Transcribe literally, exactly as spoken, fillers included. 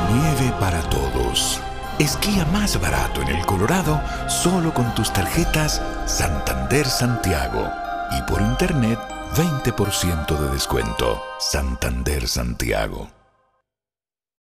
Nieve para todos. Esquía más barato en el Colorado solo con tus tarjetas Santander Santiago. Y por internet, veinte por ciento de descuento. Santander Santiago.